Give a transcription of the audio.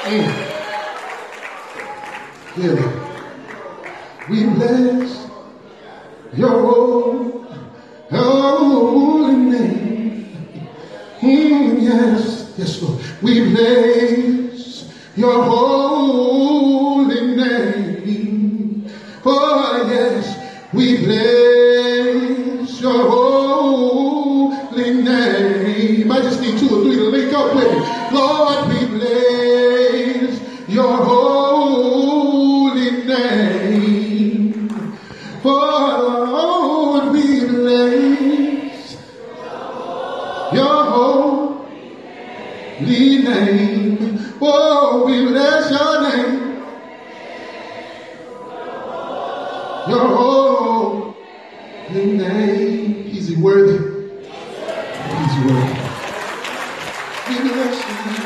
Yeah. We bless your holy name. Yes, yes, Lord. We bless your holy name. Oh, yes, we bless your holy name. I just need 2 or 3 to link up with me. Lord, we bless your holy name. Oh, Lord, we bless your holy name. Oh, we bless your name. Your holy name. He's worthy. He's worthy. We bless you.